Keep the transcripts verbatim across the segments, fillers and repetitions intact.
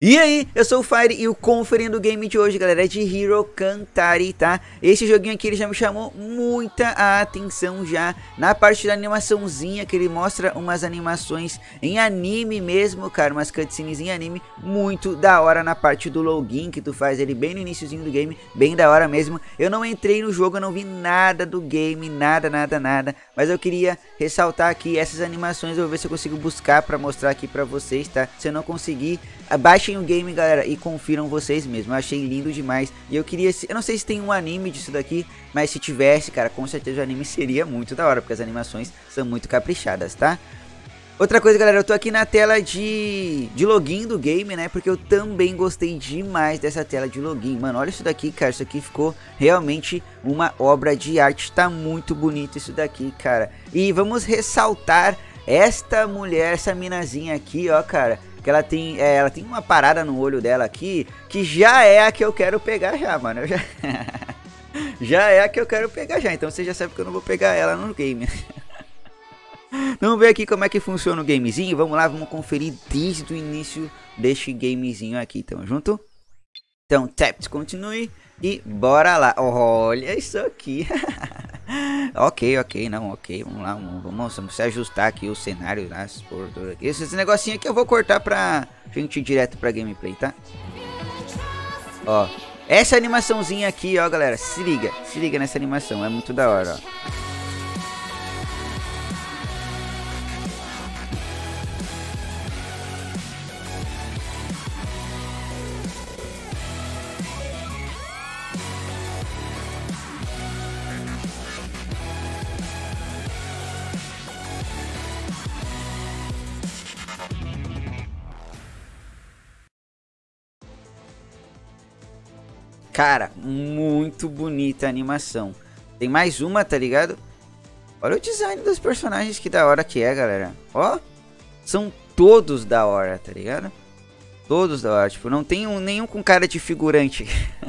E aí, eu sou o Fire e o conferindo o game de hoje, galera, é de Hero Cantari, tá? Esse joguinho aqui ele já me chamou muita atenção já na parte da animaçãozinha, que ele mostra umas animações em anime mesmo, cara, umas cutscenes em anime muito da hora na parte do login, que tu faz ele bem no iniciozinho do game, bem da hora mesmo. Eu não entrei no jogo, eu não vi nada do game, nada, nada, nada, mas eu queria ressaltar aqui essas animações, eu vou ver se eu consigo buscar pra mostrar aqui pra vocês, tá? Se eu não conseguir, baixem o game, galera, e confiram vocês mesmo. Eu achei lindo demais. E eu queria... Eu não sei se tem um anime disso daqui, mas se tivesse, cara, com certeza o anime seria muito da hora, porque as animações são muito caprichadas, tá? Outra coisa, galera, eu tô aqui na tela de, de login do game, né? Porque eu também gostei demais dessa tela de login. Mano, olha isso daqui, cara. Isso aqui ficou realmente uma obra de arte. Tá muito bonito isso daqui, cara. E vamos ressaltar esta mulher, essa minazinha aqui, ó, cara. Que ela tem, é, ela tem uma parada no olho dela aqui, que já é a que eu quero pegar já, mano. Eu já... já é a que eu quero pegar já, então você já sabe que eu não vou pegar ela no game. Vamos ver aqui como é que funciona o gamezinho. Vamos lá, vamos conferir desde o início deste gamezinho aqui. Tamo junto? Então, tap to continue e bora lá. Olha isso aqui. Ok, ok, não, ok, vamos lá, vamos, vamos, vamos se ajustar aqui o cenário, as porturas aqui. Esse, esse negocinho aqui eu vou cortar pra gente ir direto pra gameplay, tá? Ó, essa animaçãozinha aqui, ó, galera, se liga, se liga nessa animação, é muito da hora, ó. Cara, muito bonita a animação. Tem mais uma, tá ligado? Olha o design dos personagens, que da hora que é, galera. Ó, são todos da hora, tá ligado? Todos da hora, tipo, não tem um, nenhum com cara de figurante.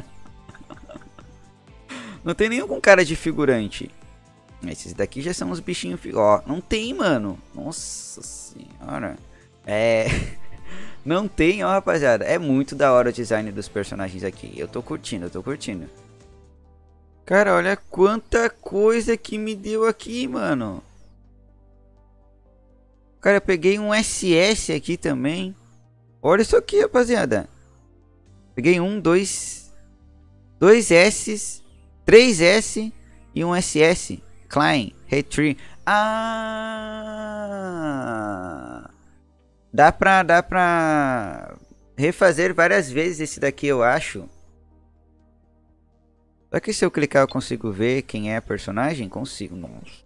Não tem nenhum com cara de figurante. Esses daqui já são os bichinhos... Ó, não tem, mano. Nossa senhora. É... Não tem, ó, rapaziada. É muito da hora o design dos personagens aqui. Eu tô curtindo, eu tô curtindo. Cara, olha quanta coisa que me deu aqui, mano. Cara, eu peguei um S S aqui também. Olha isso aqui, rapaziada. Peguei um, dois... Dois S, três S e um S S. Klein, Hey Tree. Ah... Dá pra, dá pra refazer várias vezes esse daqui, eu acho. Será que se eu clicar eu consigo ver quem é a personagem? Consigo. Nossa.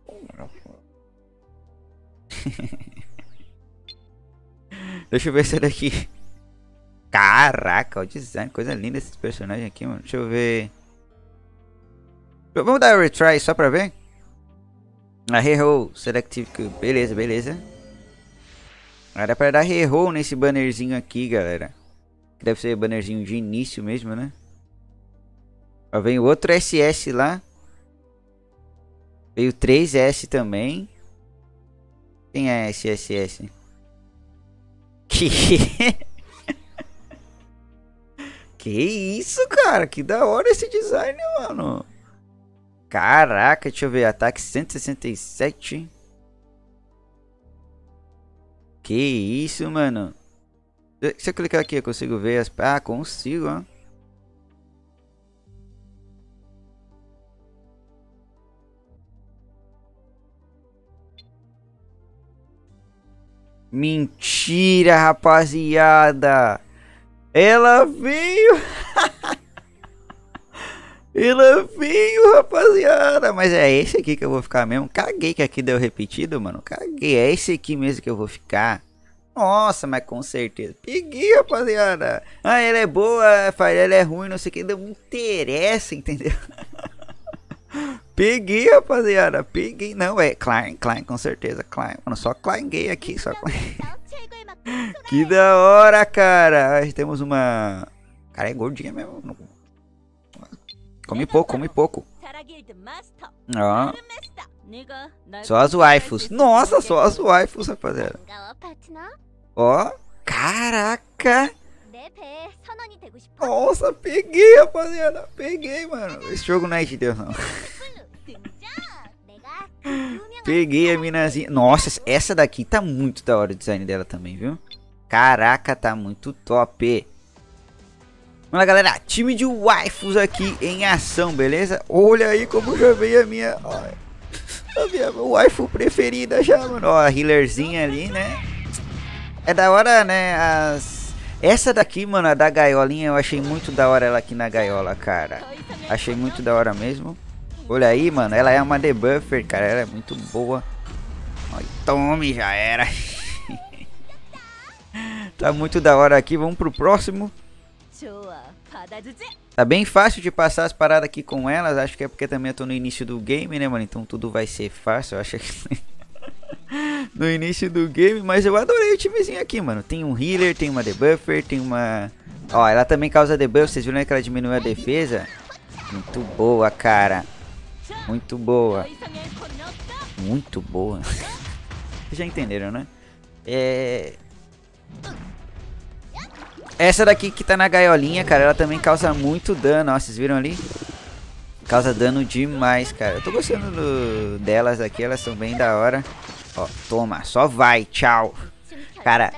Deixa eu ver esse daqui. Caraca, o design. Coisa linda esse personagem aqui, mano. Deixa eu ver. Vamos dar um retry só pra ver? A Reroll Selective Cube. Beleza, beleza. Era pra dar reroll nesse bannerzinho aqui, galera. Que deve ser bannerzinho de início mesmo, né? Ó, vem o outro S S lá. Veio três S também. Quem é esse S S? Que... que isso, cara? Que da hora esse design, mano. Caraca, deixa eu ver. Ataque cento e sessenta e sete. Que isso, mano. Se eu clicar aqui, eu consigo ver as... Ah, consigo, ó. Mentira, rapaziada. Ela veio. Ela veio, rapaziada. Mas é esse aqui que eu vou ficar mesmo. Caguei que aqui deu repetido, mano. Caguei. É esse aqui mesmo que eu vou ficar. Nossa, mas com certeza. Peguei, rapaziada. Ah, ela é boa, ela é ruim, não sei o que. Não me interessa, entendeu? Peguei, rapaziada. Peguei. Não, é Klein, Klein, com certeza. Klein. Mano, só Klein gay aqui. Só Klein. Que da hora, cara. Aí temos uma... Cara, é gordinha mesmo. Come pouco, come pouco. Ó. Só as waifus. Nossa, só as waifus, rapaziada. Ó. Caraca. Nossa, peguei, rapaziada. Peguei, mano. Esse jogo não é de Deus, não. Peguei a minazinha. Nossa, essa daqui tá muito da hora o design dela também, viu? Caraca, tá muito top. Vamos lá, galera. Time de waifus aqui em ação, beleza? Olha aí como já veio a minha... A minha waifu preferida já, mano. Ó, a healerzinha ali, né? É da hora, né? As... Essa daqui, mano, a da gaiolinha, eu achei muito da hora ela aqui na gaiola, cara. Achei muito da hora mesmo. Olha aí, mano. Ela é uma debuffer, cara. Ela é muito boa. Ó, tome, já era. Tá muito da hora aqui. Vamos pro próximo. Tá bem fácil de passar as paradas aqui com elas. Acho que é porque também eu tô no início do game, né, mano? Então tudo vai ser fácil. Eu acho que... no início do game. Mas eu adorei o timezinho aqui, mano. Tem um healer, tem uma debuffer, tem uma... Ó, ela também causa debuff. Vocês viram que ela diminuiu a defesa? Muito boa, cara. Muito boa. Muito boa. Vocês já entenderam, né? É... Essa daqui que tá na gaiolinha, cara, ela também causa muito dano. Ó, vocês viram ali? Causa dano demais, cara. Eu tô gostando do... delas aqui, elas são bem da hora. Ó, toma, só vai, tchau. Cara...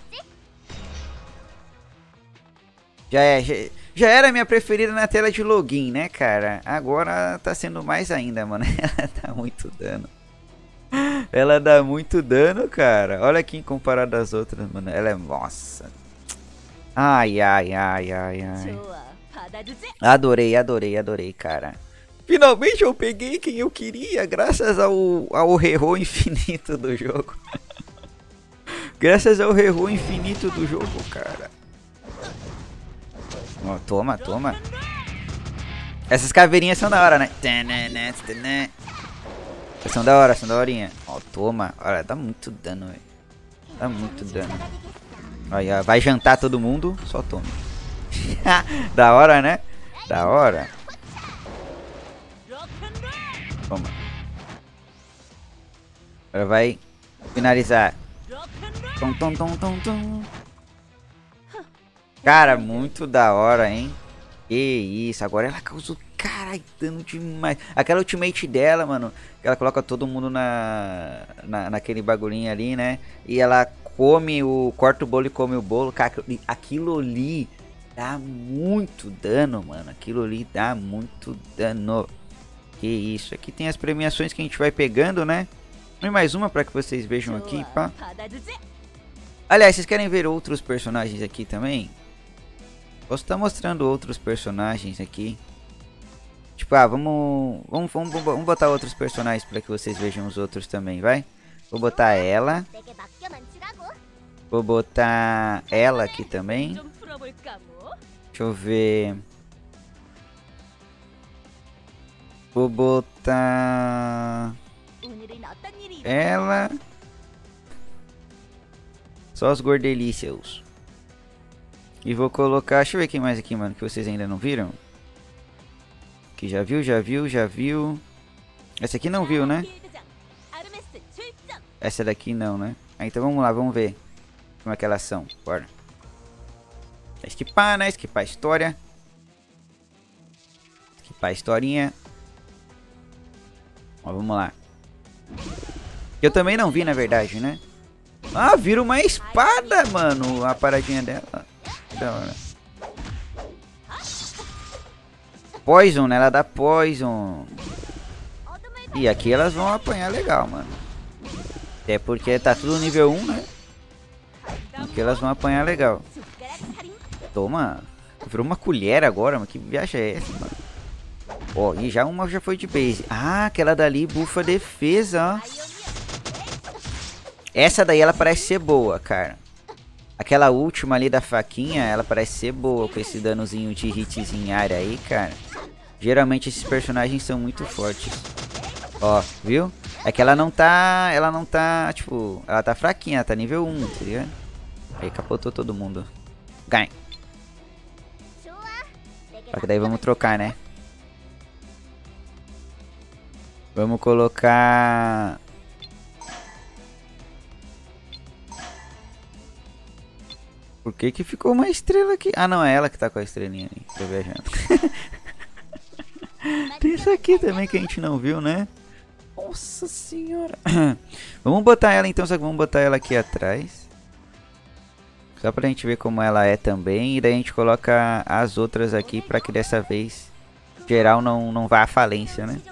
Já é... Já... Já era minha preferida na tela de login, né, cara? Agora tá sendo mais ainda, mano. Ela dá muito dano. Ela dá muito dano, cara. Olha aqui em comparado às outras, mano. Ela é... Nossa. Ai, ai, ai, ai, ai. Adorei, adorei, adorei, cara. Finalmente eu peguei quem eu queria, graças ao, ao reroll infinito do jogo. Graças ao reroll infinito do jogo, cara. Ó, toma, toma. Essas caveirinhas são da hora, né? São da hora, são da horinha. Ó, toma. Olha, dá muito dano, velho. Dá muito dano. Olha, vai jantar todo mundo, só tome. Da hora, né? Da hora. Toma. Agora vai finalizar. Tom, tom, tom, tom, tom. Cara, muito da hora, hein? Que isso, agora ela causou, caralho, dano demais. Aquela ultimate dela, mano, que ela coloca todo mundo na, na naquele bagulhinho ali, né? E ela come o, corta o bolo e come o bolo. Cara, aquilo ali dá muito dano, mano. Aquilo ali dá muito dano. Que isso, aqui tem as premiações que a gente vai pegando, né? E mais uma pra que vocês vejam aqui, pá. Aliás, vocês querem ver outros personagens aqui também? Posso estar mostrando outros personagens aqui. Tipo, ah, vamos, vamos, vamos, vamos botar outros personagens para que vocês vejam os outros também, vai? Vou botar ela. Vou botar ela aqui também. Deixa eu ver. Vou botar ela. Só os gordelícios. E vou colocar... Deixa eu ver quem mais aqui, mano, que vocês ainda não viram. Que já viu, já viu, já viu. Essa aqui não viu, né? Essa daqui não, né? Ah, então vamos lá, vamos ver como é que elas são. Bora. Esquipar, né? Esquipar a história. Esquipar a historinha. Ó, vamos lá. Eu também não vi, na verdade, né? Ah, vira uma espada, mano. A paradinha dela. Da hora. Poison, né? Ela dá poison. E aqui elas vão apanhar legal, mano. Até porque tá tudo nível um, né? Aqui elas vão apanhar legal. Toma. Virou uma colher agora, mano. Que viagem é essa, mano? Ó, e já uma já foi de base. Ah, aquela dali bufa defesa, ó. Essa daí ela parece ser boa, cara. Aquela última ali da faquinha, ela parece ser boa com esse danozinho de hits em área aí, cara. Geralmente esses personagens são muito fortes. Ó, viu? É que ela não tá... Ela não tá, tipo... Ela tá fraquinha, ela tá nível um, tá ligado? Aí capotou todo mundo. Ganha. Só que daí vamos trocar, né? Vamos colocar... Por que que ficou uma estrela aqui? Ah, não, é ela que tá com a estrelinha ali. Tô viajando. Tem isso aqui também que a gente não viu, né? Nossa senhora. Vamos botar ela então, só que vamos botar ela aqui atrás. Só pra gente ver como ela é também. E daí a gente coloca as outras aqui pra que dessa vez geral não, não vá à falência, né?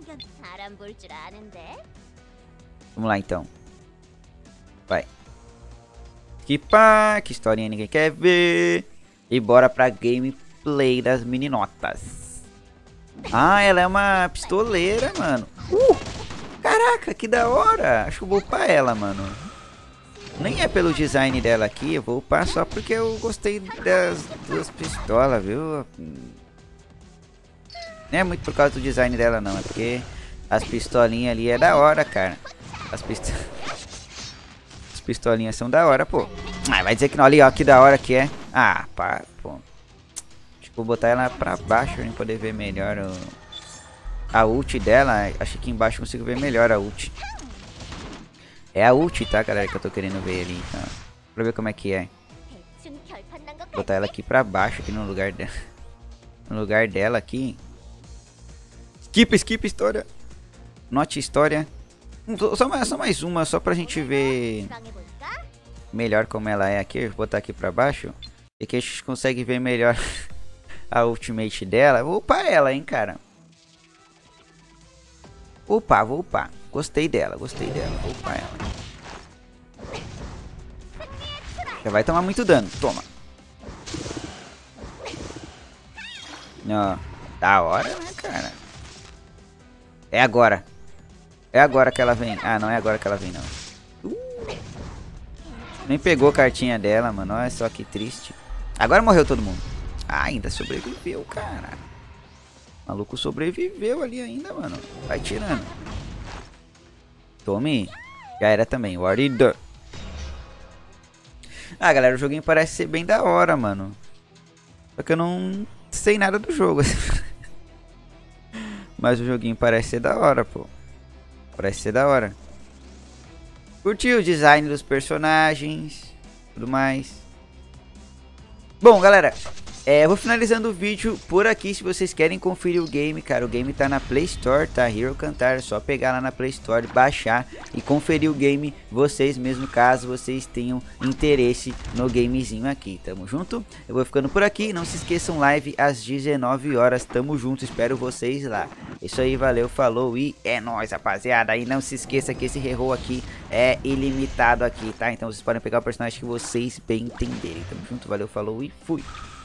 Vamos lá então. Vai. Que pá, que historinha ninguém quer ver. E bora pra gameplay das meninotas. Ah, ela é uma pistoleira, mano. Uh, caraca, que da hora. Acho que eu vou upar ela, mano. Nem é pelo design dela aqui, eu vou upar só porque eu gostei das duas pistolas, viu? Não é muito por causa do design dela não, é porque as pistolinhas ali é da hora, cara. As pistolas... As pistolinhas são da hora, pô. Ah, vai dizer que não, ali, ó, que da hora que é. Ah, pá, pô. Acho que vou botar ela pra baixo pra poder ver melhor o... a ult dela. Acho que aqui embaixo eu consigo ver melhor a ult. É a ult, tá, galera, que eu tô querendo ver ali, tá? Pra ver como é que é. Vou botar ela aqui pra baixo, aqui no lugar dela. No lugar dela aqui. Skip, skip, história. Note história. Só mais, só mais uma, só pra gente ver melhor como ela é aqui. Vou botar aqui pra baixo. E que a gente consegue ver melhor a ultimate dela. Vou upar ela, hein, cara. Vou upar, vou upar. Gostei dela, gostei dela. Vou upar ela. Já vai tomar muito dano. Toma. Ó, da hora, né, cara? É agora. É agora que ela vem. Ah, não é agora que ela vem, não. Uh, nem pegou a cartinha dela, mano. Olha só que triste. Agora morreu todo mundo. Ah, ainda sobreviveu, cara. O maluco sobreviveu ali ainda, mano. Vai tirando. Tome. Já era também. Warrior. Ah, galera, o joguinho parece ser bem da hora, mano. Só que eu não sei nada do jogo. Mas o joguinho parece ser da hora, pô. Parece ser da hora. Curti o design dos personagens. Tudo mais. Bom, galera. É, eu vou finalizando o vídeo por aqui. Se vocês querem conferir o game, cara, o game tá na Play Store, tá? Hero Cantar, é só pegar lá na Play Store, baixar e conferir o game vocês mesmo, caso vocês tenham interesse no gamezinho aqui. Tamo junto? Eu vou ficando por aqui. Não se esqueçam, live às dezenove horas. Tamo junto, espero vocês lá. Isso aí, valeu, falou e é nóis, rapaziada. E não se esqueça que esse reroll aqui é ilimitado aqui, tá? Então vocês podem pegar o personagem que vocês bem entenderem. Tamo junto, valeu, falou e fui.